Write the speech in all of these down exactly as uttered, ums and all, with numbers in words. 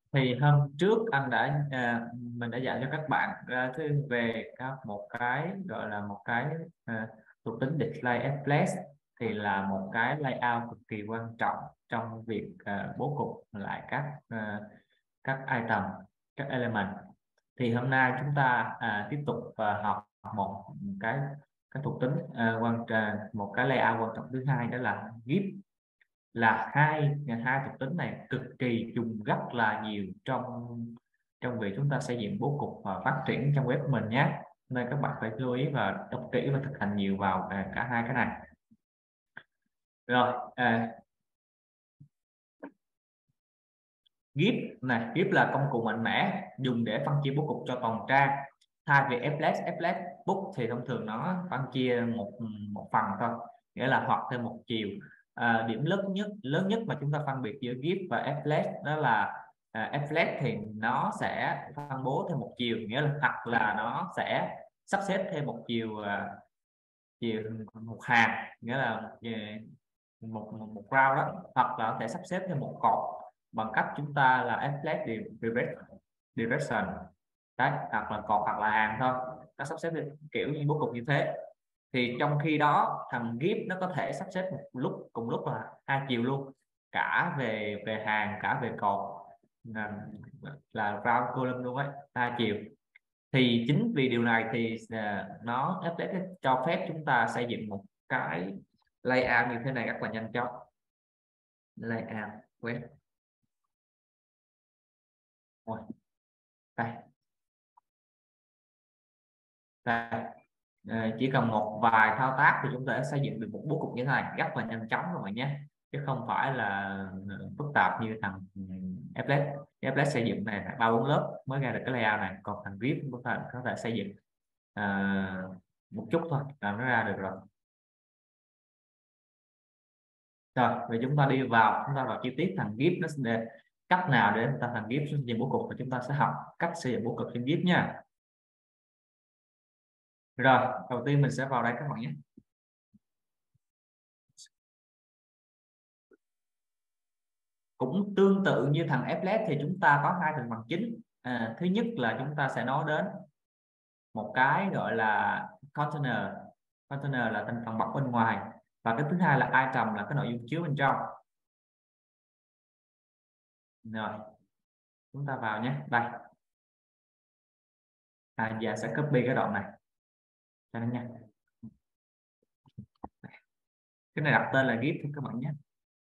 Thì hôm trước anh đã à, mình đã dạy cho các bạn à, thứ về các một cái gọi là một cái à, thuộc tính display flash, thì là một cái layout cực kỳ quan trọng trong việc à, bố cục lại các à, các item, các element. Thì hôm nay chúng ta à, tiếp tục à, học một cái cái thuộc tính à, quan à, một cái layout quan trọng thứ hai, đó là gif. Là hai hai thuộc tính này cực kỳ dùng rất là nhiều trong trong việc chúng ta xây dựng bố cục và phát triển trong web của mình nhé, nên các bạn phải lưu ý và đọc kỹ và thực hành nhiều vào à, cả hai cái này. Rồi à, gif này, gif là công cụ mạnh mẽ dùng để phân chia bố cục cho toàn trang. Thay vì flash flash book thì thông thường nó phân chia một một phần thôi, nghĩa là hoặc thêm một chiều. À, điểm lớn nhất lớn nhất mà chúng ta phân biệt giữa gif và flash đó là à, flash thì nó sẽ phân bố thêm một chiều, nghĩa là hoặc là nó sẽ sắp xếp thêm một chiều à, chiều một hàng, nghĩa là một một một, một round đó, hoặc là có thể sắp xếp thêm một cột bằng cách chúng ta là flat direction đấy, hoặc là cột hoặc là hàng thôi, nó sắp xếp kiểu như bố cục như thế. Thì trong khi đó thằng gif nó có thể sắp xếp một lúc cùng lúc là hai chiều luôn, cả về về hàng cả về cột, là, là round column luôn ấy, hai chiều. Thì chính vì điều này thì à, nó ép ép cho phép chúng ta xây dựng một cái layout như thế này rất là nhanh chóng. Layout web. Rồi, đây, đây. Ờ, chỉ cần một vài thao tác thì chúng ta đã xây dựng được một bố cục như thế này rất là nhanh chóng rồi bạn nhé, chứ không phải là ờ, phức tạp như thằng ừ, Flash. Flash xây dựng này phải ba bốn lớp mới ra được cái layout này, còn thằng Vip có thể có thể xây dựng à, một chút thôi là nó ra được rồi. Rồi vậy chúng ta đi vào chúng ta vào chi tiết thằng giê i ép, nó để cách nào để chúng ta thằng giê i ép xây dựng bố cục, và chúng ta sẽ học cách xây dựng bố cục trên giê i ép nha. Rồi đầu tiên mình sẽ vào đây các bạn nhé. Cũng tương tự như thằng Flash thì chúng ta có hai thành phần chính. À, thứ nhất là chúng ta sẽ nói đến một cái gọi là container. Container là thành phần bọc bên ngoài, và cái thứ hai là item là cái nội dung chứa bên trong. Rồi chúng ta vào nhé, đây. À, giờ sẽ copy cái đoạn này cho nên nha, cái này đặt tên là giê i ép thì các bạn nhé.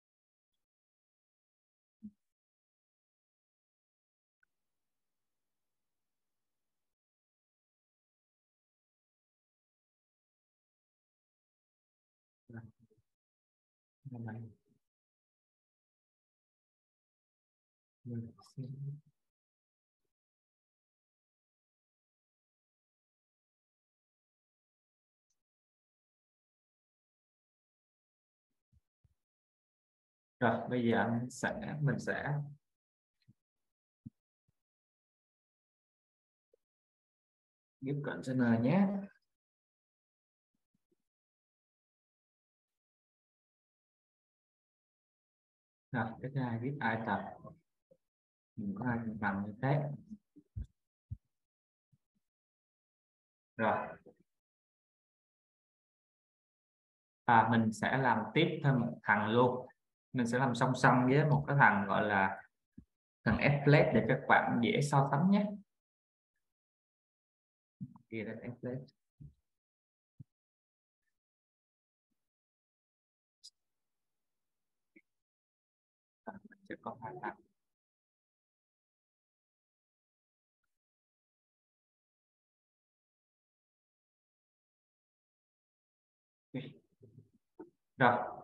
Rồi bây giờ anh sẽ mình sẽ give container nhé. Rồi cái thứ hai give item, mình có hai thành phần như thế. Rồi à, mình sẽ làm tiếp thêm một thằng luôn, mình sẽ làm song song với một cái thằng gọi là thằng flat để các bạn dễ so sánh nhé. Kia là flat. Rồi, mình sẽ có hai thằng. Rồi,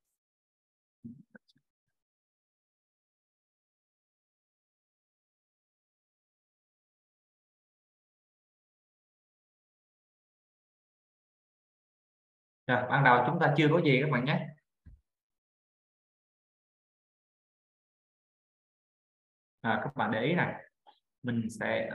rồi ban đầu chúng ta chưa có gì các bạn nhé. À, các bạn để ý này, mình sẽ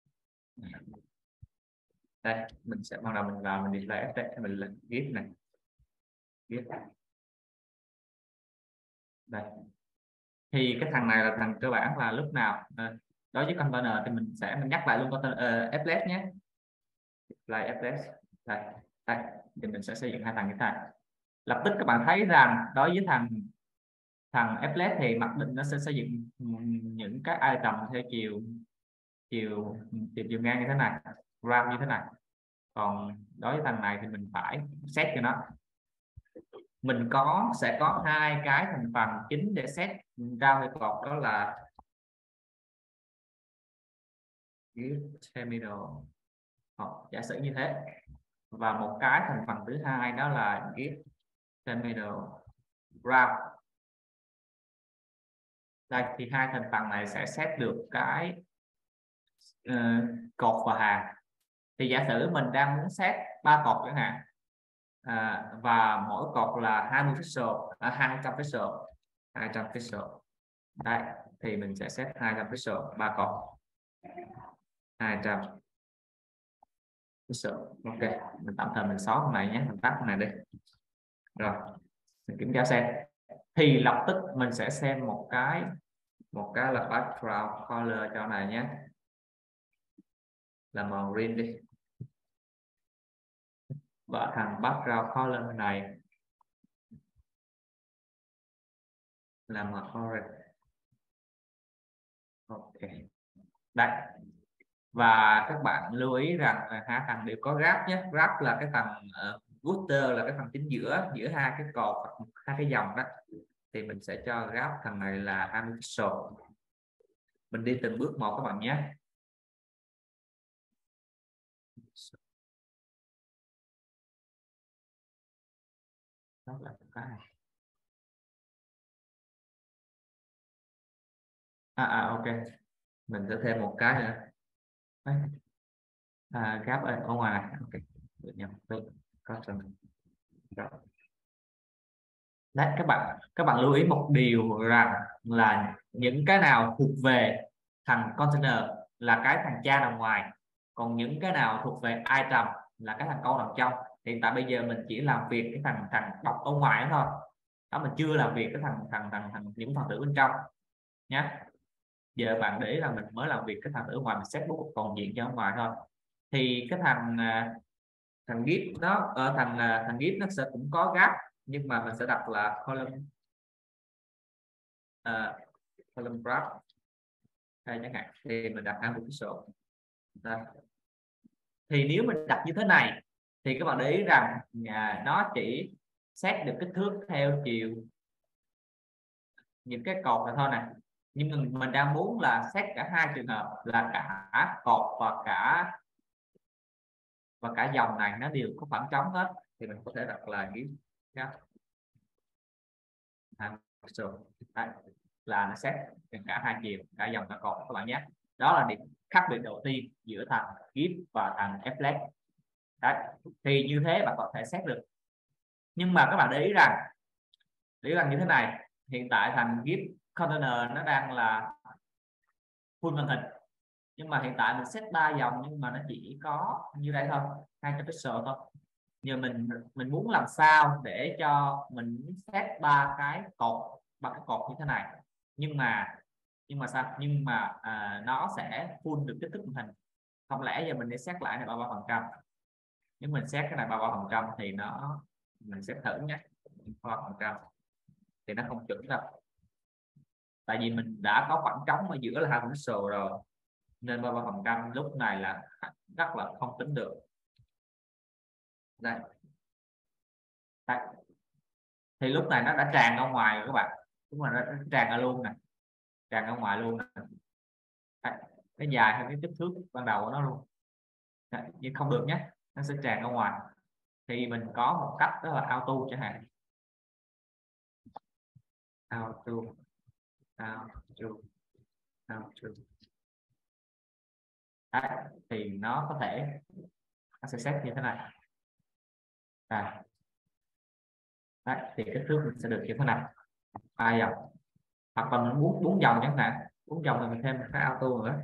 đây, mình sẽ ban đầu mình vào mình display flat, mình lên gif này, gif đây. thì cái thằng này là thằng cơ bản là lúc nào à, đối với container thì mình sẽ mình nhắc lại luôn container uh, applet nhé, là applet đây, đây thì mình sẽ xây dựng hai thằng như thế này. Lập tức các bạn thấy rằng đối với thằng thằng applet thì mặc định nó sẽ xây dựng những cái item theo chiều chiều chiều, chiều ngang như thế này, ram như thế này. Còn đối với thằng này thì mình phải set cho nó, mình có sẽ có hai cái thành phần chính để set rao hay cột, đó là terminal, hoặc giả sử như thế, và một cái thành phần thứ hai đó là get terminal route. Đây thì hai thành phần này sẽ set được cái uh, cột và hàng. Thì giả sử mình đang muốn set ba cột chẳng hạn, à, và mỗi cột là hai mươi pixel, à, hai trăm pixel, hai trăm pixel. Đây thì mình sẽ set hai trăm pixel ba cột, hai trăm pixel. Ok, mình tạm thời mình xóa cái này nhé, mình tắt cái này đi. Rồi mình kiểm tra xem, thì lập tức mình sẽ xem một cái một cái là background color cho này nhé, là màu green đi, và thằng background color này là màu orange. Ok, đây, và các bạn lưu ý rằng là hai thằng đều có graph nhé. Graph là cái thằng uh, footer là cái thằng chính giữa giữa hai cái cột, hai cái dòng đó, thì mình sẽ cho graph thằng này là hai mươi pixel. Mình đi từng bước một các bạn nhé. Đó là cái này. À, à ok, mình sẽ thêm một cái nữa. Đấy. À, graph ở, ở ngoài này. Ok, được nhầm, được. Có rồi. Đấy, các bạn các bạn lưu ý một điều rằng là những cái nào thuộc về thằng container là cái thằng cha nằm ngoài, còn những cái nào thuộc về item là cái thằng câu nằm trong. Hiện tại bây giờ mình chỉ làm việc cái thằng thằng bọc ở ngoài đó thôi, đó mình chưa làm việc cái thằng thằng thằng, thằng những phần tử bên trong nhé. Giờ bạn để ý là mình mới làm việc cái thằng tử ngoài, mình set bút còn diện cho ở ngoài thôi. Thì cái thằng à, thằng git nó ở thằng à, thằng git nó sẽ cũng có gap, nhưng mà mình sẽ đặt là column uh, column graph đây chẳng hạn, thì mình đặt hai mươi pixel. Đây. Thì nếu mình đặt như thế này thì các bạn để ý rằng à, nó chỉ xét được kích thước theo chiều những cái cột này thôi này, nhưng mình mình đang muốn là xét cả hai trường hợp là cả cột và cả và cả dòng này nó đều có khoảng trống hết, thì mình có thể đặt là cái là nó xét cả hai chiều, cả dòng cả cột các bạn nhé. Đó là điểm khác biệt đầu tiên giữa thằng git và thằng applet. Đấy, thì như thế bạn có thể xét được, nhưng mà các bạn để ý rằng để ý rằng như thế này, hiện tại thằng git container nó đang là full màn hình, nhưng mà hiện tại mình set ba dòng nhưng mà nó chỉ có như đây thôi, hai trăm pixel thôi. Giờ mình mình muốn làm sao để cho mình set ba cái cột ba cái cột như thế này, nhưng mà nhưng mà sao nhưng mà à, nó sẽ full được kích thước màn hình. Không lẽ giờ mình để xét lại này ba mươi phần trăm, nếu mình xét cái này ba mươi phần trăm thì nó mình sẽ thử nhé, ba mươi phần trăm thì nó không chuẩn đâu, tại vì mình đã có khoảng trống ở giữa là hai pixel rồi, nên ba mươi phần trăm lúc này là rất là không tính được. Đây. Đây. Thì lúc này nó đã tràn ra ngoài rồi các bạn, đúng rồi, nó tràn ra luôn nè, tràn ra ngoài luôn nè. Đây. Nó dài hơn cái kích thước ban đầu của nó luôn. Đây. Nhưng không được nhé, nó sẽ tràn ra ngoài. Thì mình có một cách đó là auto chẳng hạn, auto auto auto. Đấy. Thì nó có thể nó sẽ set như thế này. À. Đấy. Thì kích thước mình sẽ được như thế này, ba dòng, hoặc là mình muốn bốn dòng chẳng hạn, bốn dòng thì mình thêm một cái auto nữa.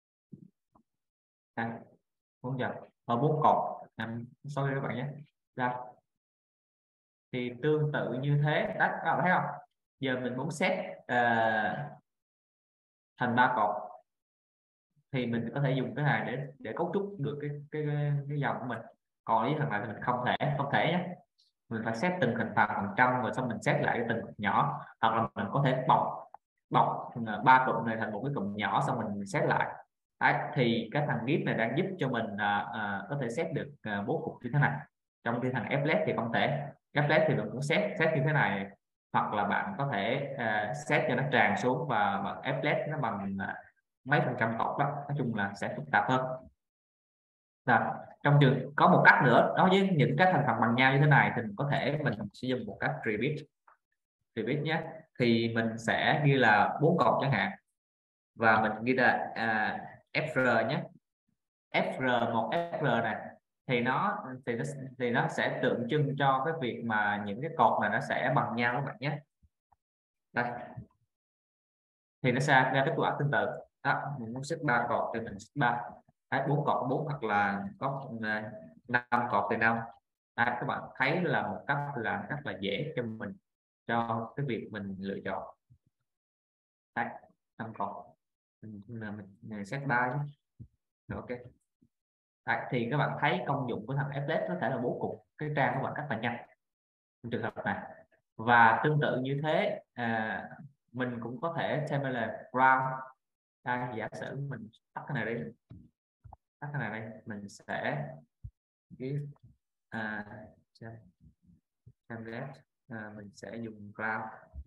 Đây. bốn dòng và bốn cột làm sorry các bạn nhé. Ra thì tương tự như thế, đấy các bạn thấy không, giờ mình muốn set uh, thành ba cột thì mình có thể dùng cái này để để cấu trúc được cái cái cái, cái dòng của mình. Còn với thằng này thì mình không thể không thể nhé, mình phải set từng thành phần phần trăm rồi xong mình set lại cái từng cụm nhỏ, hoặc là mình có thể bọc bọc ba cụm này thành một cái cụm nhỏ xong mình set lại. Đấy, thì cái thằng Git này đang giúp cho mình à, à, có thể set được à, bố cục như thế này, trong khi thằng Flat thì không thể. Flat thì mình cũng set set như thế này, hoặc là bạn có thể à, set cho nó tràn xuống và, và Flat nó bằng à, mấy phần trăm cột đó, nói chung là sẽ phức tạp hơn. Rồi, trong trường có một cách nữa, đối với những cái thành phần bằng nhau như thế này thì mình có thể mình sử dụng một cách repeat repeat nhé. Thì mình sẽ ghi là bốn cột chẳng hạn, và mình ghi là à, fr nhé, fr một fr này thì nó thì nó thì nó sẽ tượng trưng cho cái việc mà những cái cột này nó sẽ bằng nhau các bạn nhé. Đây, thì nó sẽ ra kết quả tương tự đó. Mình muốn xếp ba cột thì mình xếp ba, bốn cột bốn, hoặc là có năm cột thì năm. Đấy, các bạn thấy là một cách là rất là dễ cho mình, cho cái việc mình lựa chọn. Đấy, năm cột mình, mình, mình set ba nhé. Ok. Đấy, thì các bạn thấy công dụng của thằng Flat có thể là bố cục cái trang của bạn rất là nhanh trong trường hợp này. Và tương tự như thế à, mình cũng có thể thêm là brown. Đây, giả sử mình tắt cái này đi, tắt cái này đây, mình sẽ cái à, template à, mình sẽ dùng brown,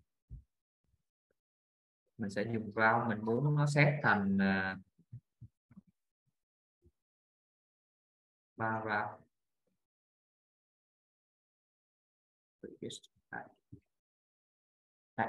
mình sẽ dùng brown, mình muốn nó set thành uh, ba brown. Đây. Đây.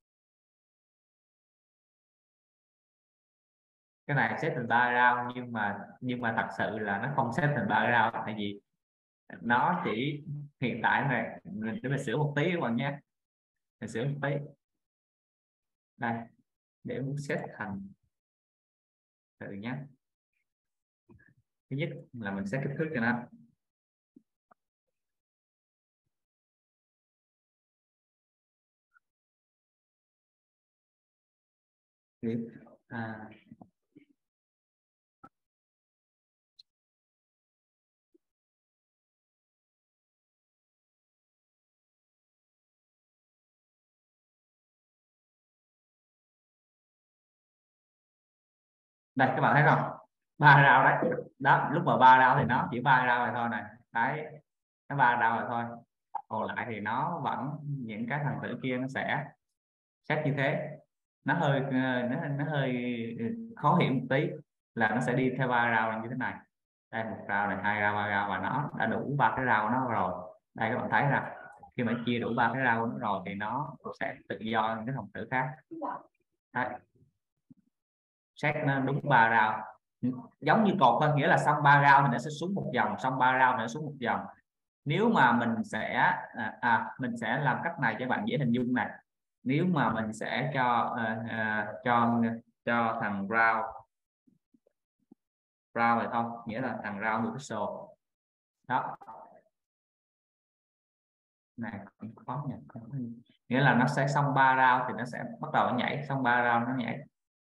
Cái này set thành ba round, nhưng mà nhưng mà thật sự là nó không set thành ba round, tại vì nó chỉ hiện tại này mình để mình sửa một tí các bạn nhé, mình sửa một tí đây để muốn set thành từ nhé. Thứ nhất là mình set kích thước cho nó, à, đây các bạn thấy không, ba rau đấy đó, lúc mà ba rau thì nó chỉ ba rau rồi thôi này, đấy nó ba rau rồi thôi, còn lại thì nó vẫn những cái thành tử kia nó sẽ xét như thế. Nó hơi nó, nó hơi khó hiểu một tí, là nó sẽ đi theo ba rau như thế này. Đây, một rau này, hai rau, ba rau, và nó đã đủ ba cái rau nó rồi. Đây các bạn thấy là khi mà chia đủ ba cái rau nó rồi thì nó sẽ tự do những cái phần tử khác. Đấy, xét nó đúng ba rau, giống như cột thôi, nghĩa là xong ba rau thì nó sẽ xuống một dòng, xong ba rau thì nó xuống một dòng. Nếu mà mình sẽ à, à, mình sẽ làm cách này cho bạn dễ hình dung này. Nếu mà mình sẽ cho à, à, cho cho thằng round round này không, nghĩa là thằng round mười pixel đó này, cũng khó nhỉ, nghĩa là nó sẽ xong ba round thì nó sẽ bắt đầu nó nhảy, xong ba round nó nhảy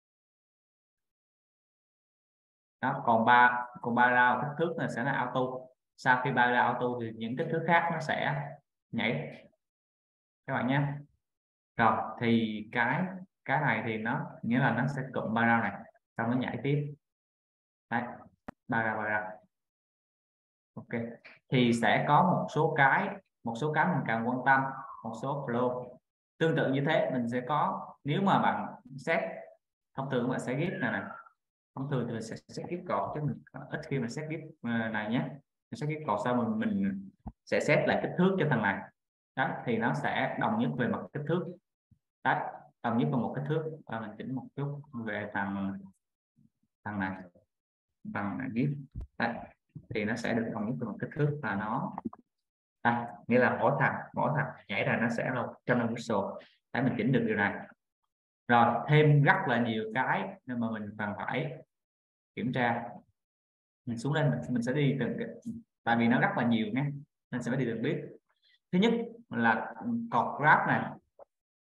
đó. Còn ba còn ba round kích thước là sẽ là auto, sau khi ba round auto thì những kích thước khác nó sẽ nhảy các bạn nhé. Rồi thì cái cái này thì nó nghĩa là nó sẽ cụm ba round này xong nó nhảy tiếp. Đấy, ba round ba round. Ok, thì sẽ có một số cái một số cái mình cần quan tâm, một số flow tương tự như thế. Mình sẽ có, nếu mà bạn set thông thường bạn sẽ git này này, thông thường thì mình sẽ set git cột, chứ mình ít khi mình set git này nhé. Mình set git cột sau mình mình sẽ set lại kích thước cho thằng này đó, thì nó sẽ đồng nhất về mặt kích thước. Đấy, đồng nhất về một kích thước. Và mình chỉnh một chút về thằng thằng này, bằng git. Đấy, thì nó sẽ được đồng nhất về một kích thước và nó đây, nghĩa là mỗi thằng mỗi thằng nhảy ra nó sẽ là một trăm năm mươi pixel. Để mình chỉnh được điều này. Rồi thêm rất là nhiều cái nên mà mình cần phải kiểm tra. Mình xuống lên mình, mình sẽ đi từng, tại vì nó rất là nhiều nhé nên sẽ phải đi từng biết. Thứ nhất là cột graph này,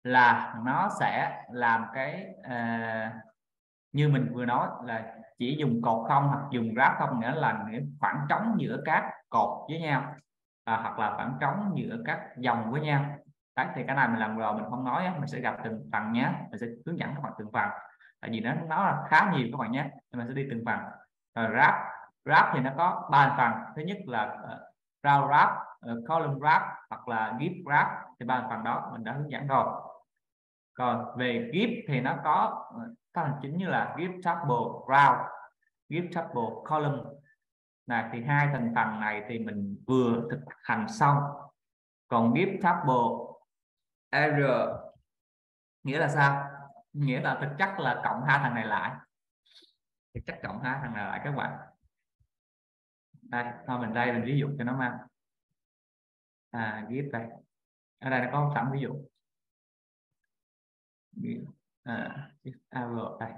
là nó sẽ làm cái à, như mình vừa nói là chỉ dùng cột không hoặc dùng graph không, nghĩa là khoảng trống giữa các cột với nhau, à, hoặc là khoảng trống giữa các dòng với nhau. Đấy, thì cái này mình làm rồi mình không nói, mình sẽ gặp từng phần nhé, mình sẽ hướng dẫn các bạn từng phần, tại vì nó nó là khá nhiều các bạn nhé, nên mình sẽ đi từng phần. Rồi graph graph thì nó có ba phần. Thứ nhất là uh, row graph, uh, column graph hoặc là gif graph, thì ba phần đó mình đã hướng dẫn rồi. Còn về gif thì nó có các hành chính như là gif table row, gif table column này, thì hai thành phần này thì mình vừa thực hành xong. Còn gif table error nghĩa là sao? Nghĩa là thực chất là cộng hai thằng này lại, thực chất cộng hai thằng này lại các bạn. Đây thôi mình đây mình ví dụ cho nó mang à, gif đây, ở đây nó có sẵn ví dụ à, error đây.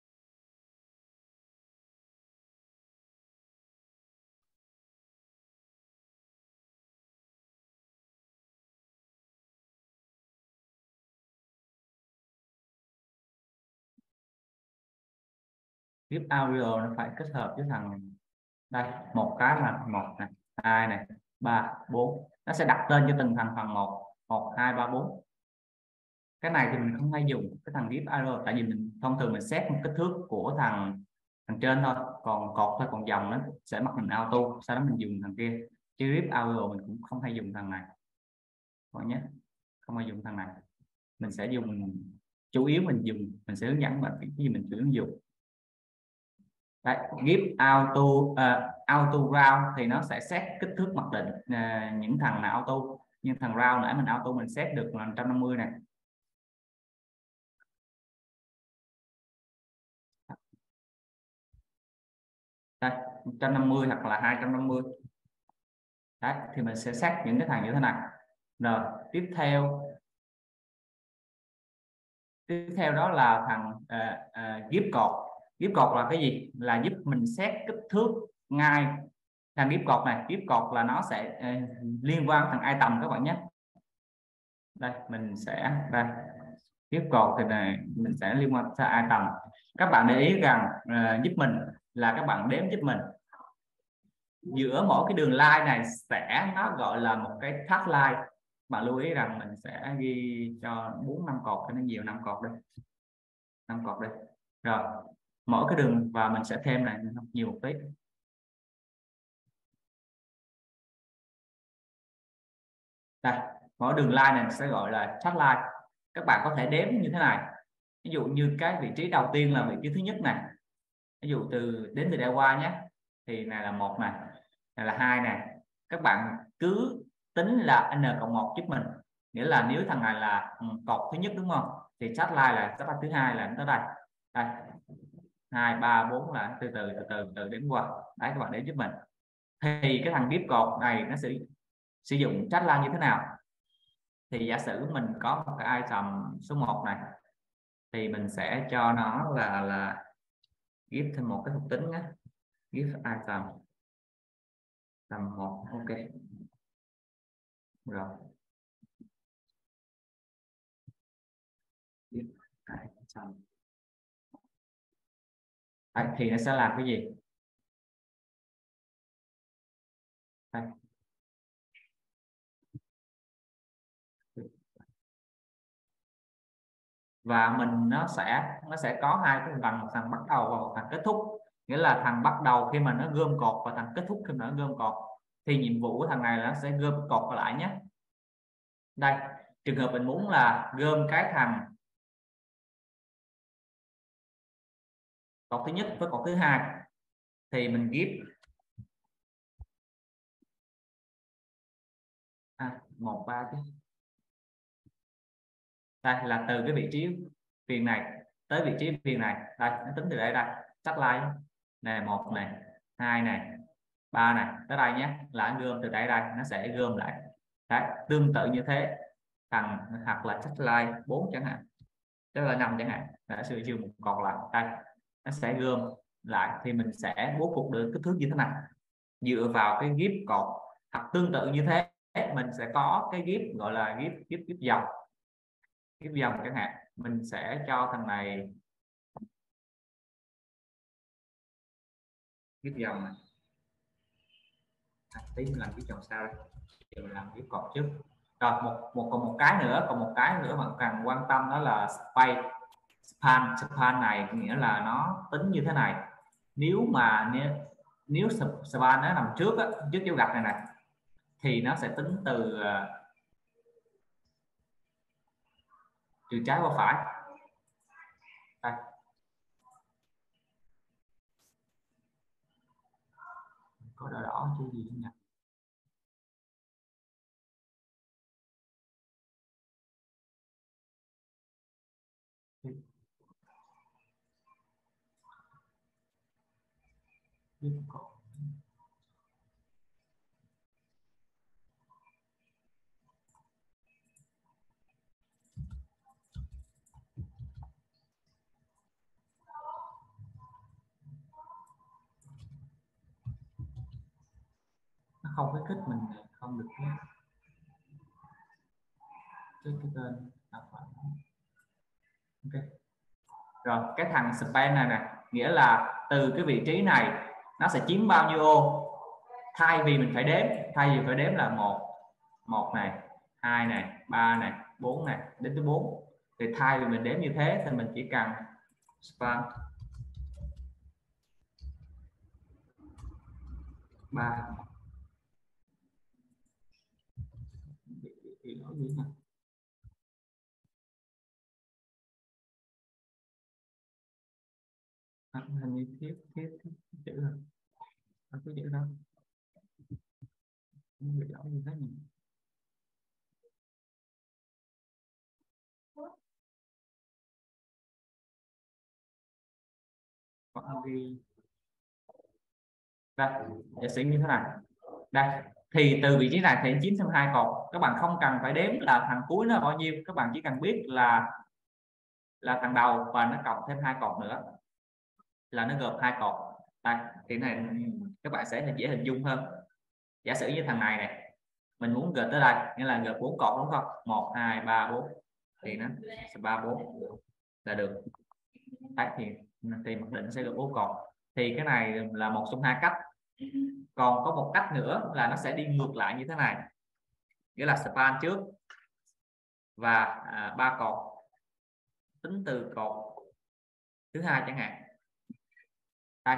Gif audio nó phải kết hợp với thằng đây, một cái là một này, hai này, ba, bốn, nó sẽ đặt tên cho từng thằng phần một, một, hai, ba, bốn. Cái này thì mình không hay dùng cái thằng gif arrow, tại vì mình thông thường mình set một kích thước của thằng thằng trên thôi, còn cột thôi, còn dòng nó sẽ mặc mình auto, sau đó mình dùng thằng kia. Chứ gif arrow mình cũng không hay dùng thằng này mọi nhé, không hay dùng thằng này. Mình sẽ dùng chủ yếu mình dùng mình sẽ hướng dẫn bạn cái gì mình sử dụng. Đấy, gif auto uh, auto round thì nó sẽ set kích thước mặc định, uh, những thằng nào auto, nhưng thằng round nãy mình auto mình set được là một trăm năm mươi này. Đây, một trăm năm mươi hoặc là hai trăm năm mươi. Đấy, thì mình sẽ set những cái thằng như thế này. Rồi tiếp theo tiếp theo đó là thằng uh, uh, gif cột. Gif cột là cái gì? Là giúp mình set kích thước ngay thằng gif cột này. Gif cột là nó sẽ uh, liên quan thằng item các bạn nhé. Đây mình sẽ đây gif cột thì này mình sẽ liên quan tới item. Các bạn để ý rằng uh, giúp mình là các bạn đếm giúp mình giữa mỗi cái đường line này sẽ nó gọi là một cái tag line. Bạn lưu ý rằng mình sẽ ghi cho bốn năm cột cho nó nhiều, năm cột đây, năm cột đây. Rồi mỗi cái đường và mình sẽ thêm này nhiều một tí. Đây mỗi đường line này sẽ gọi là tag line. Các bạn có thể đếm như thế này, ví dụ như cái vị trí đầu tiên là vị trí thứ nhất này, ví dụ từ đến từ đây qua nhé, thì này là một này, này là hai này. Các bạn cứ tính là n cộng một giúp mình, nghĩa là nếu thằng này là ừ, cột thứ nhất đúng không, thì chat line là chat line thứ hai là tới đây, đây hai ba bốn là từ từ từ từ từ đến qua. Đấy các bạn để giúp mình, thì cái thằng gif cột này nó sẽ sử dụng chat line như thế nào. Thì giả sử mình có một cái item số một này, thì mình sẽ cho nó là là give thêm một cái thuộc tính nhé, give item tầm một. Ok rồi, give item. Đấy, thì nó sẽ làm cái gì đây. Và mình nó sẽ nó sẽ có hai cái thằng, một thằng bắt đầu và một thằng kết thúc. Nghĩa là thằng bắt đầu khi mà nó gom cột và thằng kết thúc khi mà nó gom cột, thì nhiệm vụ của thằng này là nó sẽ gom cột lại nhé. Đây trường hợp mình muốn là gom cái thằng cột thứ nhất với cột thứ hai, thì mình give à, một ba chứ. Đây là từ cái vị trí viền này tới vị trí viền này, đây nó tính từ đây đây, tắt line này, một này, hai này, ba này tới đây nhé, là gom từ đây đây nó sẽ gom lại. Đấy, tương tự như thế thằng hoặc là tắt line bốn chẳng hạn, tức là năm chẳng hạn, đã sử dụng một cột lại đây nó sẽ gom lại, thì mình sẽ bố cục được kích thước như thế này dựa vào cái gif cột. Hoặc tương tự như thế mình sẽ có cái gif gọi là gif gif gif dòng. ghép dòng chẳng hạn, mình sẽ cho thằng này ghép dòng này. À, tí mình làm ghép dòng sao đây, giờ mình làm ghép cột trước. Rồi một một còn một cái nữa, còn một cái nữa mà cần quan tâm đó là space span. Span này nghĩa là nó tính như thế này, nếu mà nếu, nếu span nó nằm trước á, trước dấu gạch này này thì nó sẽ tính từ uh, từ trái qua phải. Đây. Có đỏ đỏ chứ gì nhỉ? Nó không khuyến khích mình không được cái cái, cái tên à, ok. Rồi cái thằng span này nè, nghĩa là từ cái vị trí này nó sẽ chiếm bao nhiêu ô, thay vì mình phải đếm, thay vì phải đếm là một một này, hai này, ba này, bốn này, đến tới bốn, thì thay vì mình đếm như thế thì mình chỉ cần span ba. Thì nói gì nè, hình như thiếu thiếu thiếu chữ rồi, không có chữ đâu, người giỏi như thế này. Còn ghi đây, giả sử như thế này, đây thì từ vị trí này thì chiếm thêm hai cột, các bạn không cần phải đếm là thằng cuối nó bao nhiêu, các bạn chỉ cần biết là là thằng đầu và nó cộng thêm hai cột nữa là nó gộp hai cột. Đây thì này các bạn sẽ dễ hình dung hơn. Giả sử như thằng này này mình muốn gộp tới đây, nghĩa là gộp bốn cột đúng không, một hai ba bốn, thì nó sẽ ba bốn là được. Đấy, thì thì mặc định sẽ gộp bốn cột. Thì cái này là một trong hai cách. Còn có một cách nữa là nó sẽ đi ngược lại như thế này, nghĩa là span trước và à, ba cột tính từ cột thứ hai chẳng hạn. Đây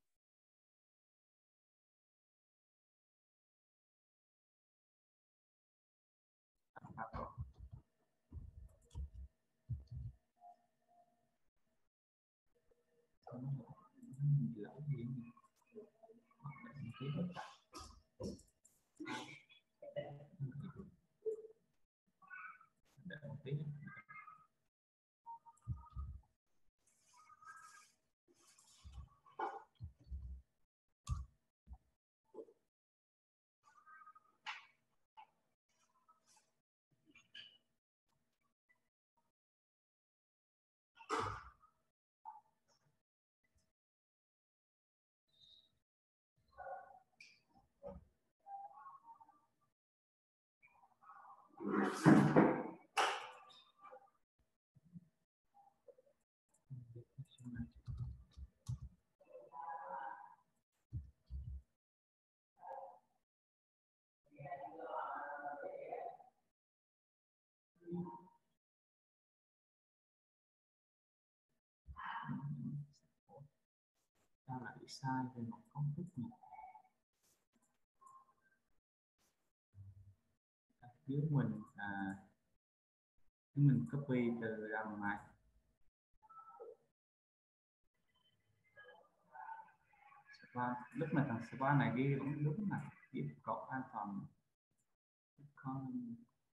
ta lại sai về một công thức này. Nếu mình à, nếu mình copy từ đằng này và lúc mà thằng span này ghi đúng đúng này, ghi cột an toàn con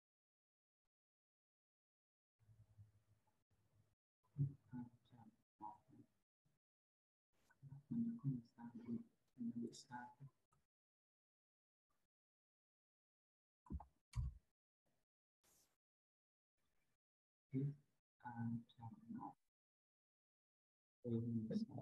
mình không sai, mình bị sai. If an toàn thì mình sẽ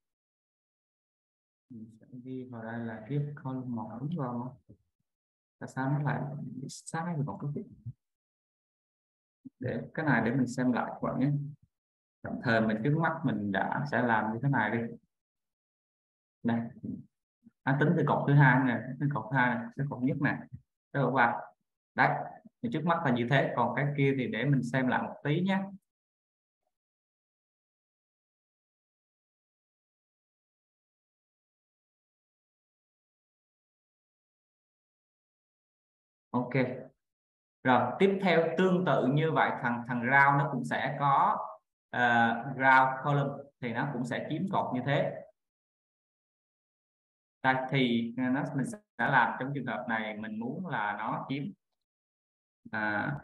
mình sẽ ghi vào đây là if column một đúng rồi. Tại sao nó lại bị sai về một cái để cái này để mình xem lại các bạn nhé. Tạm thời mình trước mắt mình đã sẽ làm như thế này đi. Đây, à, tính từ cột thứ hai này, từ cột thứ hai này, cái cột nhất này, cái cột ba. Đấy, thì trước mắt là như thế, còn cái kia thì để mình xem lại một tí nhé. Ok. Rồi tiếp theo tương tự như vậy, thằng thằng round nó cũng sẽ có uh, round column thì nó cũng sẽ chiếm cột như thế. Đây, thì nó mình sẽ làm trong trường hợp này, mình muốn là nó chiếm à,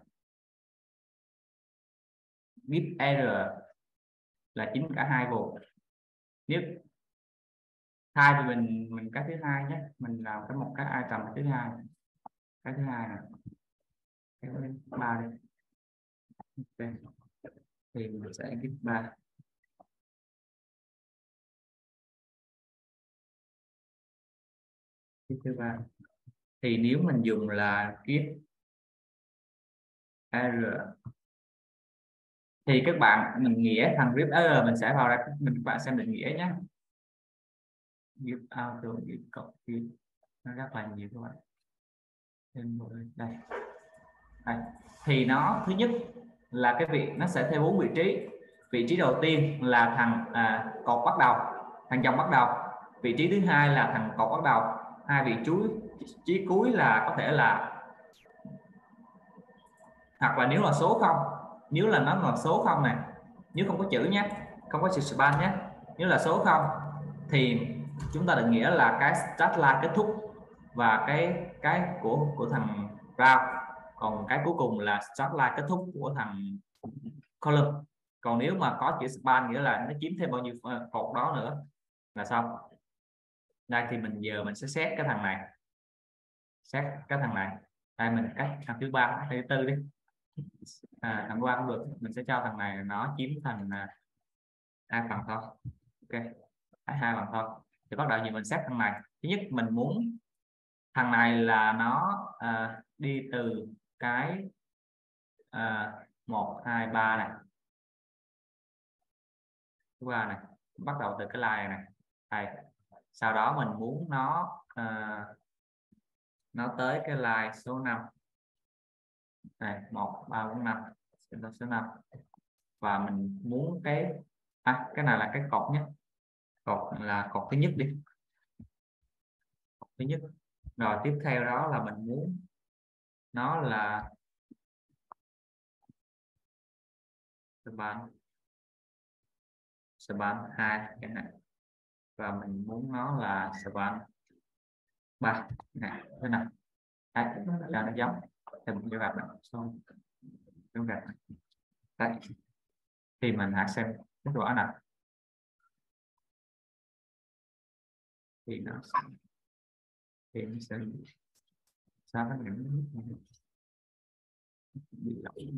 give error là chiếm cả hai vùng. Nếu hai thì mình mình cái thứ hai nhé, mình làm cái một cái item thứ hai, cái thứ hai này, cái thứ ba đi. Okay. Thì mình sẽ give ba. Cái thứ ba thì nếu mình dùng là give error thì các bạn mình nghĩa thằng give error mình sẽ vào đây, mình các bạn xem định nghĩa nhé. Give out to give copy nó rất là nhiều các bạn. Đây. Đây. Thì nó thứ nhất là cái việc nó sẽ theo bốn vị trí. Vị trí đầu tiên là thằng à, cột bắt đầu, thằng dòng bắt đầu. Vị trí thứ hai là thằng cột bắt đầu. Hai vị trí cuối là có thể là, hoặc là nếu là số không, nếu là nó là số không này, nếu không có chữ nhé, không có chữ span nhé, nếu là số không thì chúng ta định nghĩa là cái start line kết thúc và cái cái của của thằng round, còn cái cuối cùng là start line kết thúc của thằng column. Còn nếu mà có chữ span nghĩa là nó chiếm thêm bao nhiêu cột đó nữa là xong. Đây thì mình giờ mình sẽ xét cái thằng này, xét cái thằng này. Đây mình cách thằng thứ ba, thứ tư đi. À, thằng qua cũng được, mình sẽ cho thằng này nó chiếm thành à, hai phần thôi. Ok, hai phần thôi. Thì bắt đầu gì mình xét thằng này. Thứ nhất mình muốn thằng này là nó à, đi từ cái à, một hai ba này, thứ ba này, bắt đầu từ cái line này, này. Sau đó mình muốn nó à, nó tới cái line số năm này, một ba bốn năm, số năm, và mình muốn cái à, cái này là cái cột nhất, cột là cột thứ nhất đi, cột thứ nhất. Rồi tiếp theo đó là mình muốn nó là span span hai cái này, và mình muốn nó là span ba này, thế nào đây cho nó giống thì mình sẽ gặp này xong đúng rồi. Đây thì mình hãy xem kết quả nào thì nó thì nó sẽ sao nó những bị lỗi.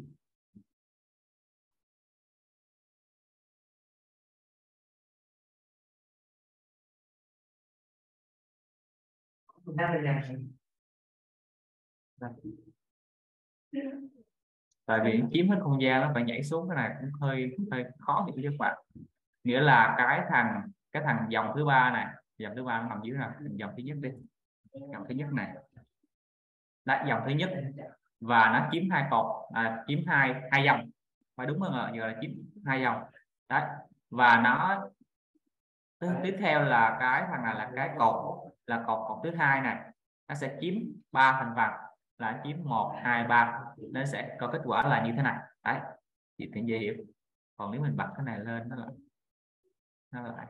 Tại vì chiếm hết không gian nó phải nhảy xuống, cái này cũng hơi hơi khó hiểu cho các bạn. Nghĩa là cái thằng cái thằng dòng thứ ba này, dòng thứ ba nó nằm dưới này, dòng thứ nhất đi, dòng thứ nhất này, đấy dòng thứ nhất, và nó chiếm hai cột, à, chiếm hai hai dòng, phải đúng không ạ? Giờ là chiếm hai dòng đấy, và nó tiếp theo là cái thằng này là cái cột, là cột cột thứ hai này, nó sẽ chiếm ba thành phần, là chiếm một hai ba, nó sẽ có kết quả là như thế này đấy, thì thì dễ hiểu. Còn nếu mình bật cái này lên nó là nó lại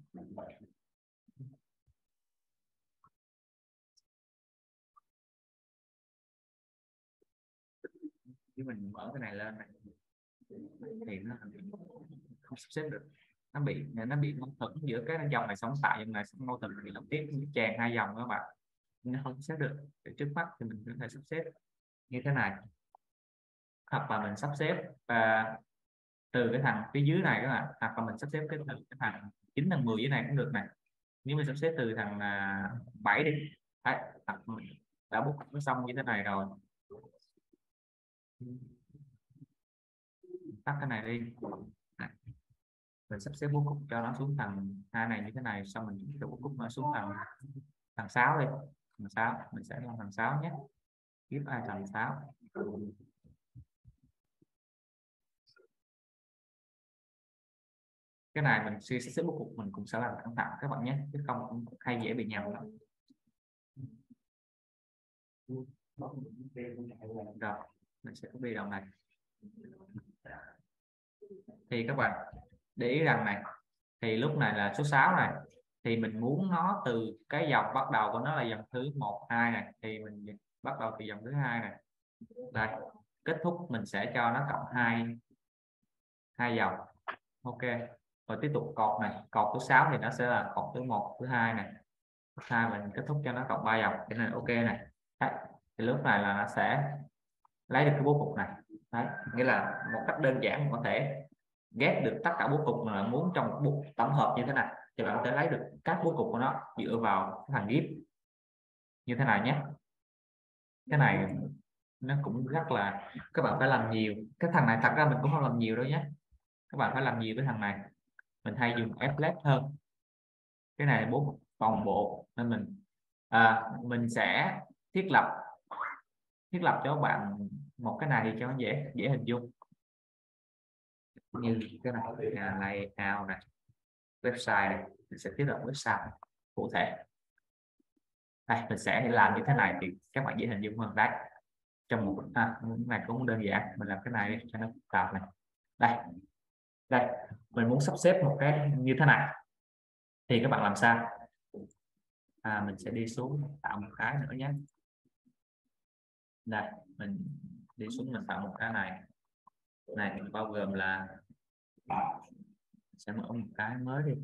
nếu mình mở cái này lên này thì nó không sắp xếp được, nó bị nó bị mâu thuẫn giữa cái dòng này sống tại dòng này mâu thuẫn, thì lập tiếp chèn hai dòng các bạn, nó không sắp xếp được. Thì trước mắt thì mình có thể sắp xếp như thế này, hoặc là mình sắp xếp à, từ cái thằng phía dưới này các bạn, hoặc là mình sắp xếp cái, cái thằng chín thằng mười dưới này cũng được này. Nếu mình sắp xếp từ thằng à, bảy đi đấy, đã bút nó xong như thế này rồi. tắt cái này đi. Mình sắp xếp bố cục cho nó xuống thằng hai này như thế này, xong mình chuyển bố cục nó xuống thằng thằng sáu đi. Thằng sáu mình sẽ làm thằng sáu nhé. Tiếp ai thằng sáu. Cái này mình suy xếp bố cục mình cũng sẽ làm cẩn thận các bạn nhé, chứ không cũng hay dễ bị nhầm lắm. Rồi mình sẽ copy đoạn này. Thì các bạn để ý rằng này, thì lúc này là số sáu này, thì mình muốn nó từ cái dòng bắt đầu của nó là dòng thứ một hai này, thì mình bắt đầu từ dòng thứ hai này. Đây, kết thúc mình sẽ cho nó cộng hai hai dòng. Ok, rồi tiếp tục cột này, cột thứ sáu thì nó sẽ là cột thứ một thứ hai này, hai mình kết thúc cho nó cộng ba dòng, cái này ok này. Đấy, thì lúc này là nó sẽ lấy được cái bố cục này. Đấy, nghĩa là một cách đơn giản mình có thể ghép được tất cả bố cục mà muốn trong một bộ tổng hợp như thế này, thì bạn có thể lấy được các bố cục của nó dựa vào thằng ghép như thế này nhé. Cái này nó cũng rất là, các bạn phải làm nhiều. Cái thằng này thật ra mình cũng không làm nhiều đâu nhé, các bạn phải làm nhiều với thằng này. Mình hay dùng Flash hơn, cái này bố cục toàn bộ nên mình à, mình sẽ thiết lập thiết lập cho bạn một cái này thì cho nó dễ dễ hình dung. Như cái này là layout này, website này, mình sẽ thiết lập website cụ thể. Đây, mình sẽ làm như thế này thì các bạn dễ hình dung hơn. Đấy, trong một à, cái này cũng đơn giản, mình làm cái này đi cho nó phức tạp này. Đây, đây mình muốn sắp xếp một cái như thế này thì các bạn làm sao? À, mình sẽ đi xuống tạo một cái nữa nhé. Đây, mình đi xuống mình tạo một cái này này, bao gồm là sẽ mở một cái mới đi.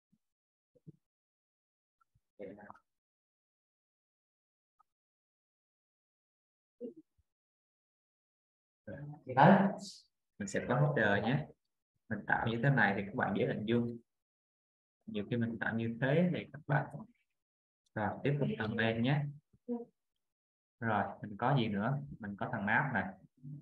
Đấy, mình sẽ có header nhé. Mình tạo như thế này thì các bạn dễ hình dung. Nhiều khi mình tạo như thế thì các bạn rồi tiếp tục thằng lên nhé. Rồi mình có gì nữa, mình có thằng map này,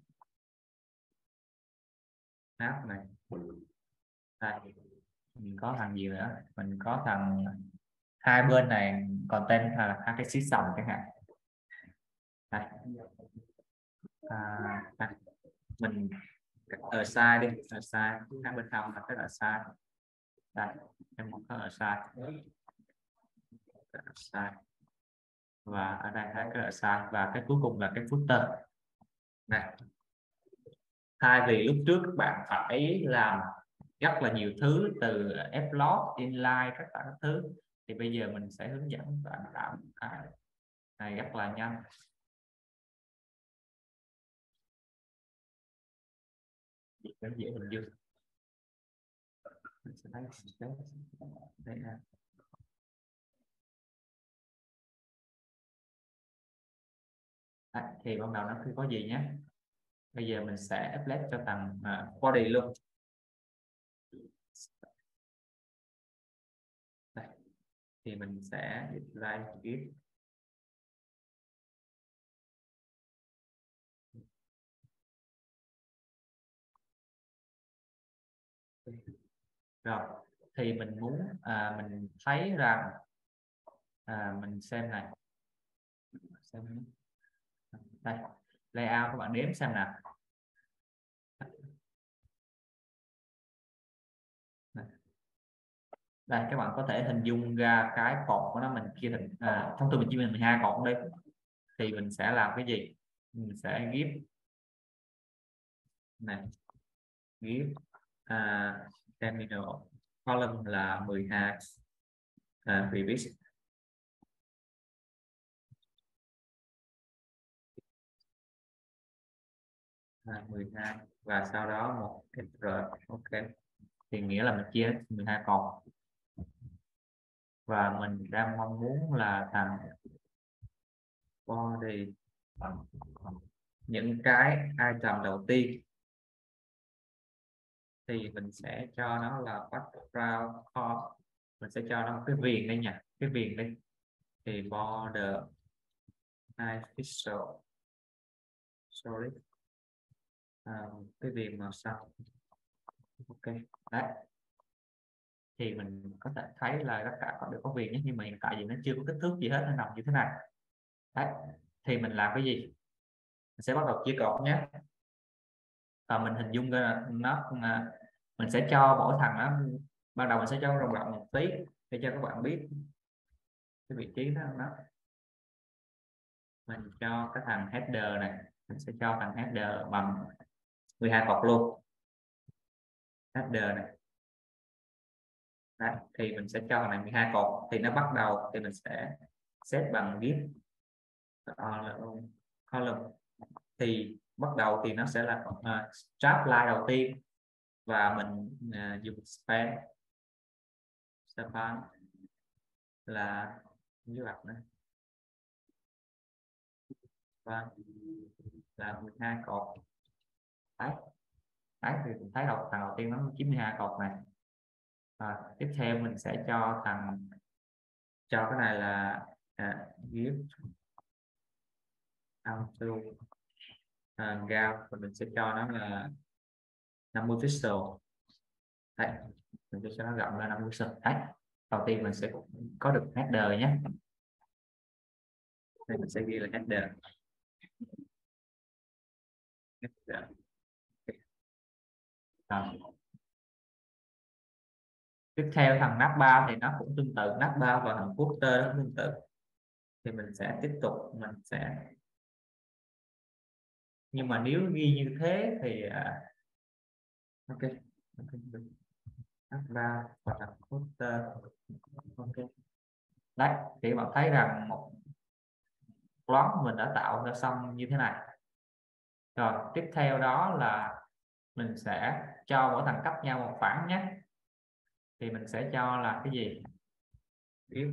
map này. Đây, mình có thằng gì nữa, mình có thằng hai bên này content là hai cái system chẳng hạn. Đây. À, đây. Mình ở sai đi, ở sai hai bên hông là cái ở sai. Đây em một cái ở sai, ở sai, và ở đây hai cái ở sai, và cái cuối cùng là cái footer này. Thay vì lúc trước các bạn phải làm rất là nhiều thứ từ upload, inline tất cả các thứ, thì bây giờ mình sẽ hướng dẫn bạn tạo cái này rất là nhanh. Rất dễ hình dung. Mình sẽ thấy đây nè. À, thì ban đầu nó không có gì nhé. Bây giờ mình sẽ applet cho thằng uh, body luôn. Đây. Thì mình sẽ display gif. Rồi thì mình muốn à, mình thấy rằng à, mình xem này, xem đây layout, các bạn đếm xem nào. Đây các bạn có thể hình dung ra cái cột của nó, mình chia thành à, thông thường mình chia thành mười hai cột đây, thì mình sẽ làm cái gì? Mình sẽ gif này, gif à, terminal column là mười hai à, previous à, mười hai, và sau đó một cái r. Ok, thì nghĩa là mình chia mười hai cột, và mình đang mong muốn là thằng body, những cái item đầu tiên thì mình sẽ cho nó là background color. Mình sẽ cho nó một cái viền đây nha, cái viền đây thì border hai pixel, sorry, à, cái viền màu xanh. Ok, đấy thì mình có thể thấy là tất cả đều có viền nhé, nhưng mà hiện tại thì nó chưa có kích thước gì hết, nó nằm như thế này. Đấy thì mình làm cái gì, mình sẽ bắt đầu chia cột nhé. Và mình hình dung ra là nó là mình sẽ cho mỗi thằng nó, ban đầu mình sẽ cho rộng rộng một tí để cho các bạn biết cái vị trí đó, nó mình cho cái thằng header này, mình sẽ cho thằng header bằng mười hai cột luôn, header này. Đấy, thì mình sẽ cho thằng này mười hai cột, thì nó bắt đầu thì mình sẽ set bằng git column, thì bắt đầu thì nó sẽ là uh, start line đầu tiên, và mình uh, dùng span span là như vậy này, và là mười hai cột. Đấy, đấy thì mình thấy đầu thằng đầu tiên nó chín mươi hai cột này. À, tiếp theo mình sẽ cho thằng cho cái này là à, give auto à, gao, và mình sẽ cho nó là năm mươi pixel. Đấy, mình sẽ cho nó rộng ra năm mươi pixel. Đấy, đầu tiên mình sẽ có được header nhé, đây mình sẽ ghi là header, header. À, tiếp theo thằng navbar thì nó cũng tương tự, navbar và thằng footer nó cũng tương tự, thì mình sẽ tiếp tục mình sẽ, nhưng mà nếu ghi như thế thì uh, ok, navbar và thằng footer. Ok, đấy thì bạn thấy rằng một block mình đã tạo ra xong như thế này. Rồi tiếp theo đó là mình sẽ cho mỗi thằng cách nhau một phẳng nhé, thì mình sẽ cho là cái gì, tiếp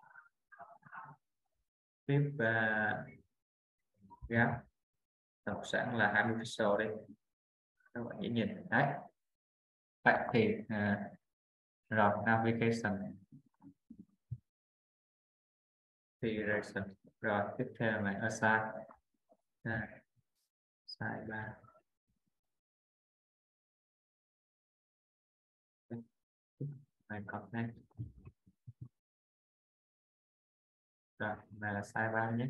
tiếp uh, gap đọc sẵn là hai mươi pixel đi, các bạn dễ nhìn. Đấy, vậy thì uh, rồi navigation direction, rồi tiếp theo là assign à, size ba, này còn đây, rồi này là size ba nhé,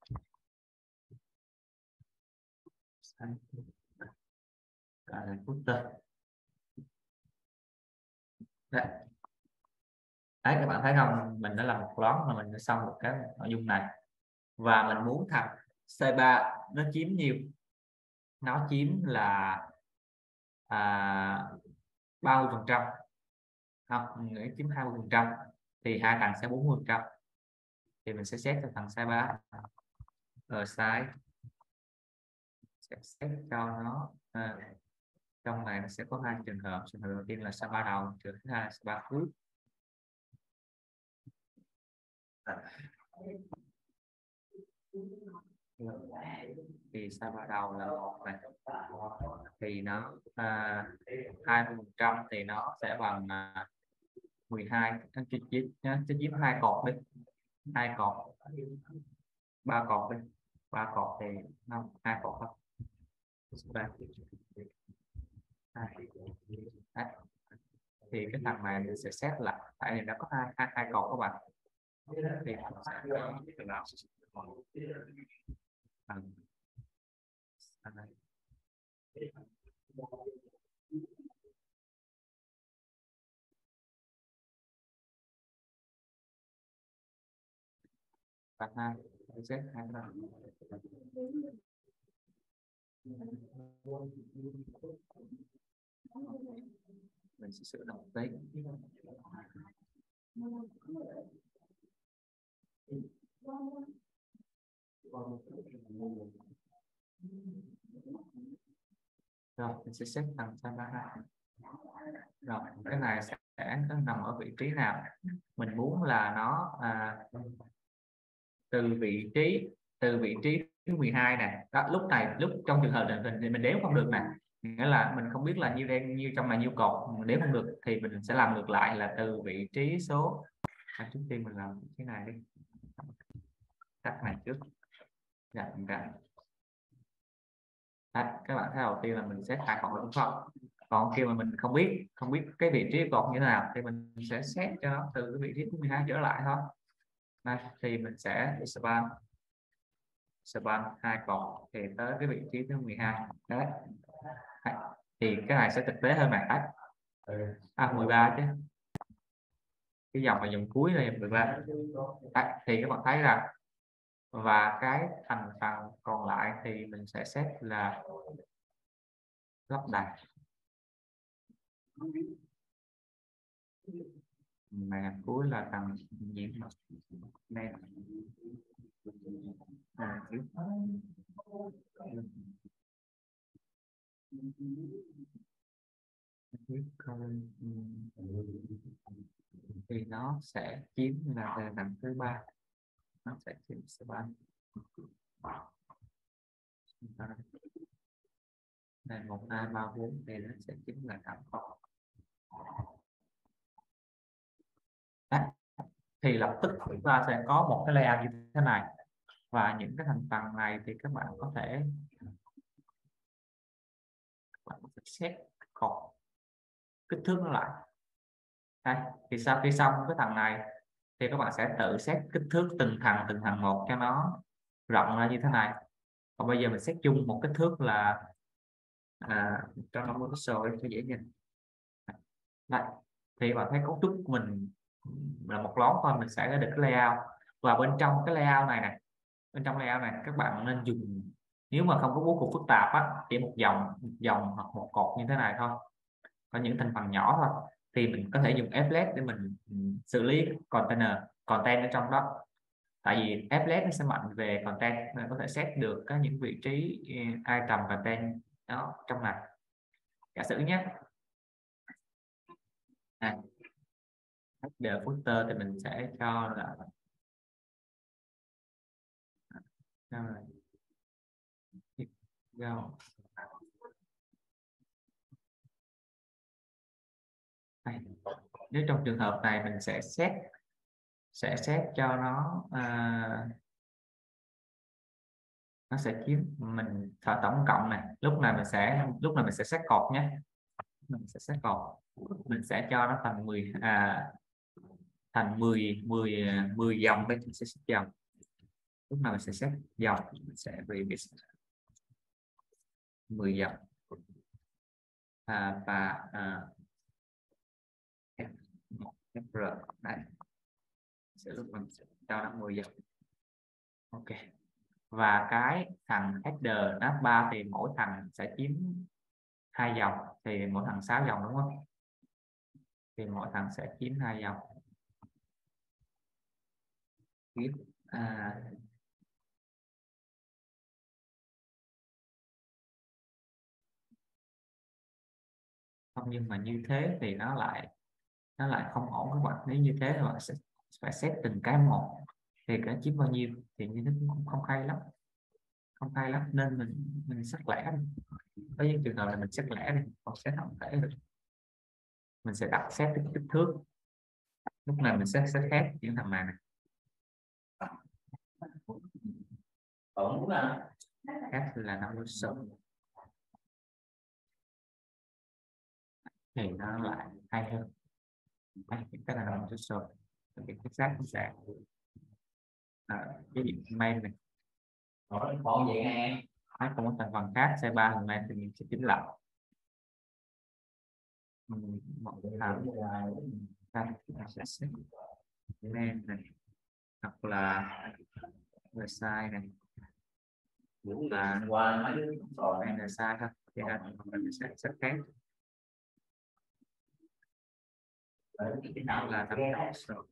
size cả là footer. Đấy. Đấy các bạn thấy không, mình đã làm một block mà mình đã xong một cái nội dung này, và mình muốn thằng C ba nó chiếm nhiều, nó chiếm là à, ba mươi phần trăm, không mình nghĩ chiếm hai mươi phần trăm, thì hai thằng sẽ bốn mươi phần trăm, thì mình sẽ xét cho thằng size ba ở size, sẽ xét cho nó à, trong này nó sẽ có hai trường hợp, trường hợp đầu tiên là size ba đầu, trường thứ hai là size ba cuối. Thì size ba đầu là một này, thì nó à, hai mươi phần trăm thì nó sẽ bằng à, mười hai, nó chỉ chiếm nó chỉ chiếm hai cột đi, hai cột, ba cột đi, ba cột thì không, hai cột thôi, ba. Đấy. Thì cái thằng này mình sẽ xét lại, tại vì nó có hai hai, hai cột các bạn, thì mình sẽ từ nào thằng thằng này và hai, mình xét hai cái này. Mình sẽ sửa một tí. Rồi mình sẽ xếp thằng sang ba hai. Rồi cái này sẽ nó nằm ở vị trí nào, mình muốn là nó à, từ vị trí từ vị trí thứ mười hai này đó, lúc này lúc trong trường hợp này thì mình đếm không được này, nghĩa là mình không biết là nhiêu đen nhiêu trong này nhiêu cột, mình đếm không được thì mình sẽ làm ngược lại là từ vị trí số à, trước tiên mình làm cái này đi, cắt này trước, dạ, dạ. Đấy, các bạn thấy đầu tiên là mình xét hai cột đúng không? Còn khi mà mình không biết không biết cái vị trí cột như thế nào thì mình sẽ xét cho nó từ cái vị trí thứ mười hai trở lại thôi. Đây, thì mình sẽ span span hai cột thì tới cái vị trí thứ mười hai. Đấy. Đấy. Thì cái này sẽ thực tế hơn này. Đấy. À, mười ba chứ, cái dòng mà dòng cuối này mười ba. Đấy. Thì các bạn thấy là và cái thành phần còn lại thì mình sẽ xét là lắp đặt này, cuối là thằng nhiễm này. À, thì nó sẽ chiếm là về nằm thứ ba, nó sẽ chiếm số ba. Đây một hai ba bốn thì nó sẽ chiếm là thẳng cột. Thì lập tức chúng ta sẽ có một cái layout như thế này, và những cái thành phần này thì các bạn có thể các bạn có thể xét cột kích thước nó lại. Đây, thì sau khi xong cái thằng này thì các bạn sẽ tự xét kích thước từng thằng từng thằng một cho nó rộng ra như thế này. Còn bây giờ mình xét chung một kích thước là à, cho nó pixel cho dễ nhìn. Đây, thì bạn thấy cấu trúc của mình là một lón thôi, mình sẽ được cái layout. Và bên trong cái layout này này, bên trong layout này các bạn nên dùng, nếu mà không có bố cục phức tạp á, chỉ một dòng một dòng hoặc một cột như thế này thôi, có những thành phần nhỏ thôi, thì mình có thể dùng applet để mình xử lý container content ở trong đó. Tại vì applet nó sẽ mạnh về content, nên có thể set được các những vị trí item content đó trong này. Giả sử nhé, à, header footer thì mình sẽ cho là rồi. Đây. Nếu trong trường hợp này mình sẽ set sẽ set cho nó à, nó sẽ chiếm mình thợ tổng cộng này, lúc này mình sẽ lúc này mình sẽ set cột nhé, mình sẽ set cột, mình sẽ cho nó thành mười à, thành mười mười mười dòng đây, mình sẽ set dòng, lúc nào mình sẽ set dòng, mình sẽ repeat mười dòng à, và à, fr này sẽ lúc mình sẽ cho nó mười dòng. Ok, và cái thằng header nav ba thì mỗi thằng sẽ chiếm hai dòng, thì mỗi thằng sáu dòng đúng không? Thì mỗi thằng sẽ chiếm hai dòng. À, không, nhưng mà như thế thì nó lại nó lại không ổn các bạn. Nếu như thế thì bạn sẽ phải xét từng cái một, thì cái chiếm bao nhiêu thì như nó cũng không hay lắm, không hay lắm, nên mình mình xét lẻ đi. Có những trường hợp là mình xét lẻ đi, còn xét tổng thể được, mình sẽ đặt xét cái kích thước, lúc này mình sẽ xét khác những thằng này này. Ổn là khác là năm mươi sáu thì nó lại hay hơn. Đây, cái là năm mươi sáu thì cái xác nó sẽ à, cái gì main này còn vậy nè, hai không có thành phần khác c ba thằng main thì mình sẽ chỉnh lại một thằng đây sẽ xếp main này, hoặc là website này là main là sai thôi, thì mình sẽ xếp khác cái nào là năm rồi.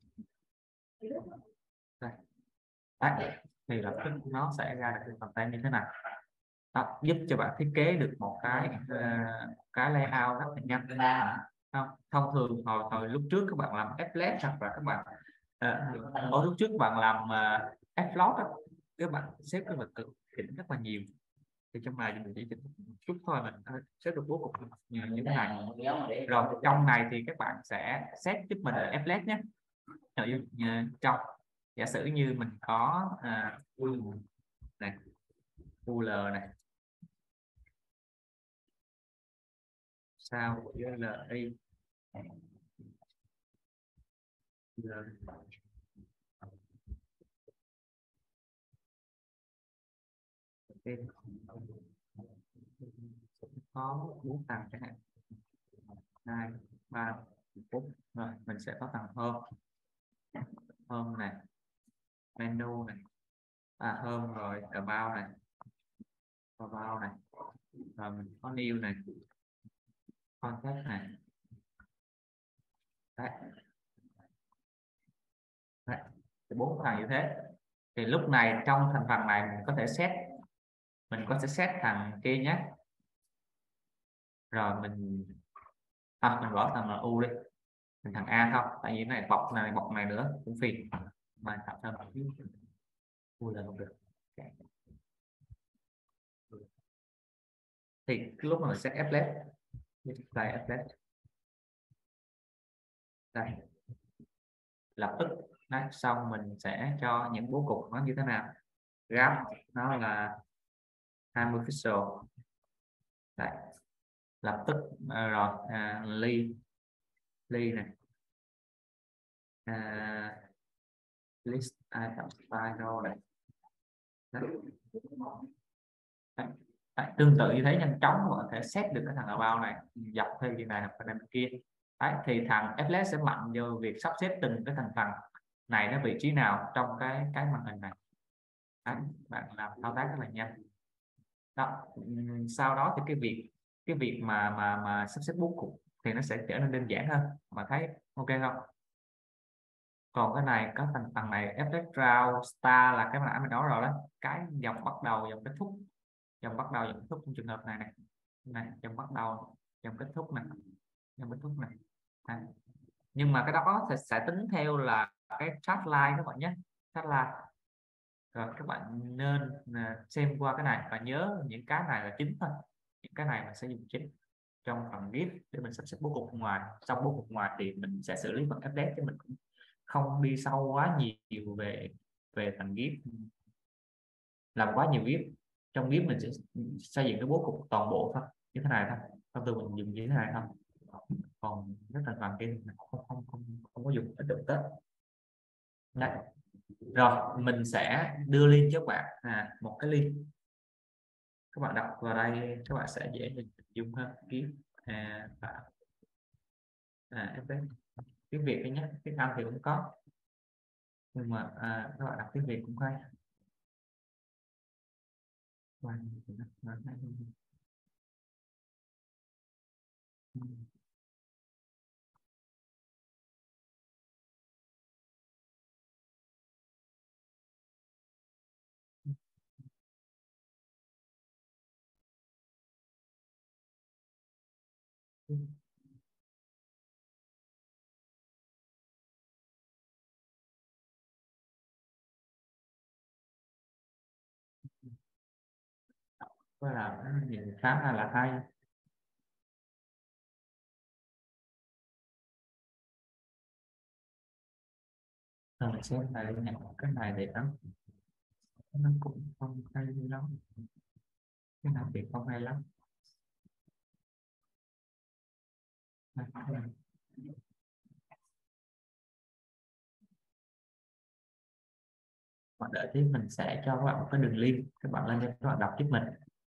Đây. Đấy. Thì lập tức nó sẽ ra được cái content như thế này. Đó, giúp cho bạn thiết kế được một cái uh, cái layout rất là nhanh. Không, thông thường hồi hồi lúc trước các bạn làm applet hoặc là các bạn uh, hồi lúc trước các bạn làm uh, appload đó, các bạn xếp cái vật cực chỉnh rất là nhiều, thì trong này mình chỉ chỉnh một chút thôi, mình xếp được bố cục như thế này. Rồi trong này thì các bạn sẽ set giúp mình applet nhé. Ở trong giả sử như mình có uh, này u lờ này, sao với li L. Có bốn tầng chẳng hạn, hai ba bốn, rồi mình sẽ có tầng hôm hôm này, menu này, à hôm rồi about này, about này, rồi mình có new này, contact này. Đấy. Đấy. Bốn thằng như thế thì lúc này trong thành phần này mình có thể set, mình có thể set thằng kia nhé, rồi mình à, mình bỏ thằng u đi, mình thằng A không, tại vì này bọc này bọc này nữa cũng phiền, mà tạo ra một cái u là không được. Thì cái lúc mà mình set applet, đây applet đây, lập tức đấy, xong mình sẽ cho những bố cục nó như thế nào, graph nó là hai mươi pixel. Đấy. Lập tức à, rồi à, ly ly này, à, list item file này. Đấy. Đấy. Đấy. Tương tự như thế, nhanh chóng mà có thể set được cái thằng about này dọc theo như này hoặc bên kia. Đấy. Thì thằng applet sẽ mạnh vô việc sắp xếp từng cái thành phần này nó vị trí nào trong cái cái màn hình này. Đấy. Bạn làm thao tác rất là nhanh đó. Sau đó thì cái việc cái việc mà mà mà sắp xếp bố cục thì nó sẽ trở nên đơn giản hơn, mà thấy ok không? Còn cái này có thành phần này effect round star là cái mà nãy mình nói rồi đó, cái dòng bắt đầu dòng kết thúc, dòng bắt đầu dòng kết thúc trong trường hợp này này, này dòng bắt đầu dòng kết thúc này, dòng kết thúc này. À. Nhưng mà cái đó sẽ, sẽ tính theo là cái chat line các bạn nhé, chat line. Rồi các bạn nên xem qua cái này và nhớ những cái này là chính thôi, những cái này mình sẽ dùng chính trong phần gif để mình sắp xếp bố cục ngoài. Trong bố cục ngoài thì mình sẽ xử lý phần update, chứ mình cũng không đi sâu quá nhiều về về phần gif, làm quá nhiều gif. Trong gif mình sẽ xây dựng cái bố cục toàn bộ thôi, như thế này thôi, thông thường mình dùng như thế này thôi. Còn cái thành phần kia mình không không không không có dùng ít được tết. Đấy. Rồi mình sẽ đưa link cho các bạn, à, một cái link các bạn đọc vào đây các bạn sẽ dễ hình dung hơn. Kiếm à, và à, tiếng Việt đấy nhé, tiếng Anh thì cũng có, nhưng mà à, các bạn đọc tiếng Việt cũng hay. Có là nhìn khá là, là hay. Rồi mình xem này nhận cái này để lắm, nó cũng không hay lắm, cái này thì không hay lắm. Bạn đợi tí mình sẽ cho các bạn một cái đường link, các bạn lên cho các bạn đọc giúp mình.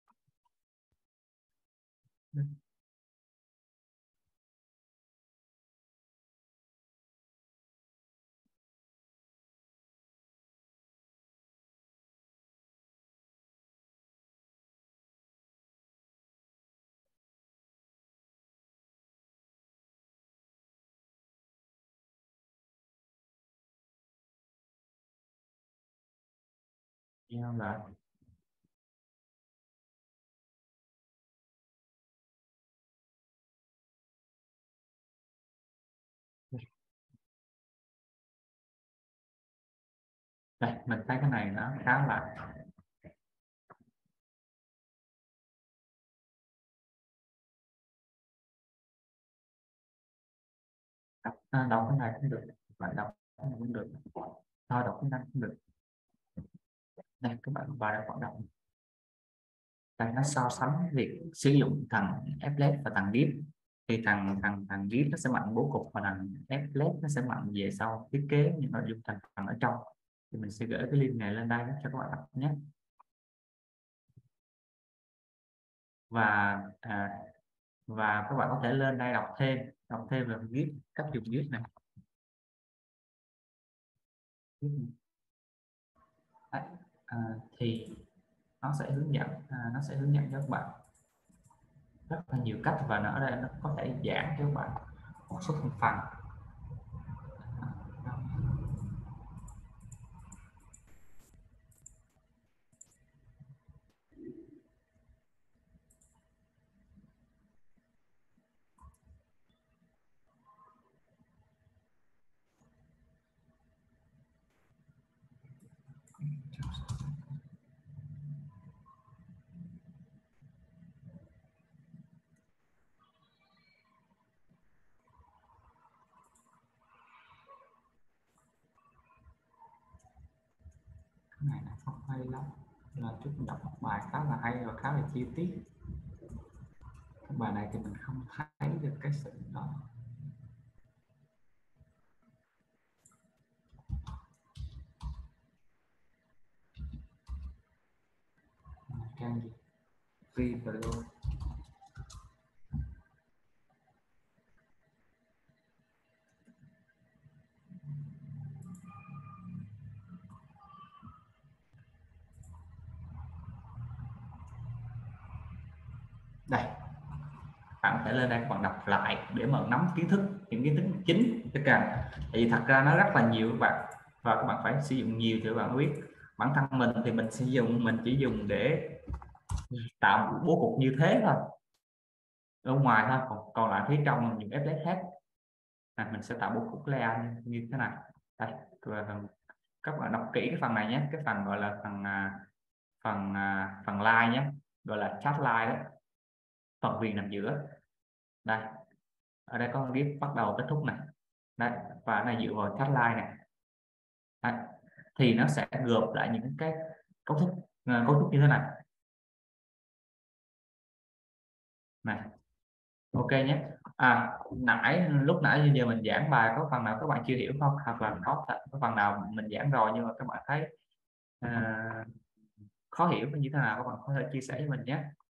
Nhau là đây, mình thấy cái này nó khá là đọc, à, đọc cái này cũng được, bạn đọc cái này cũng được, thôi đọc cái này cũng được. Đây các bạn vào đây bạn đọc, đây nó so sánh việc sử dụng thằng applet và thằng div. thì thằng thằng thằng git nó sẽ mạnh bố cục, và thằng applet nó sẽ mạnh về sau thiết kế những nội dung thành phần ở trong. Thì mình sẽ gửi cái link này lên đây cho các bạn đọc nhé. Và à, và các bạn có thể lên đây đọc thêm đọc thêm về git, cách dùng git này. Đấy, à, thì nó sẽ hướng dẫn à, nó sẽ hướng dẫn cho các bạn rất là nhiều cách, và nó ở đây nó có thể giảng cho các bạn một số thành phần. Cái này là không hay lắm, là chút mình đọc một bài khá là hay và khá là chi tiết. Cái bài này thì mình không thấy được cái sự đó. Trang gì? Free Blue. Đây, bạn có thể lên đây bạn đọc lại để mà nắm kiến thức, những kiến thức chính tất cả. Thì thật ra nó rất là nhiều các bạn, và các bạn phải sử dụng nhiều thì các bạn biết. Bản thân mình thì mình sử dụng mình chỉ dùng để tạo một bố cục như thế thôi ở ngoài thôi, còn còn lại phía trong mình dùng applet hết. À, mình sẽ tạo bố cục layout như, như thế này. Đây, các bạn đọc kỹ cái phần này nhé, cái phần gọi là phần phần phần line nhé, gọi là chat line đó, phần viền nằm giữa. Đây, ở đây có viết bắt đầu kết thúc này. Đấy, và này dựa vào chat line này. Đấy, thì nó sẽ gộp lại những cái cấu trúc cấu trúc như thế này này. Ok nhé. À, nãy lúc nãy như giờ mình giảng bài có phần nào các bạn chưa hiểu không, hoặc là có, có phần nào mình giảng rồi nhưng mà các bạn thấy à, khó hiểu như thế nào, các bạn có thể chia sẻ với mình nhé.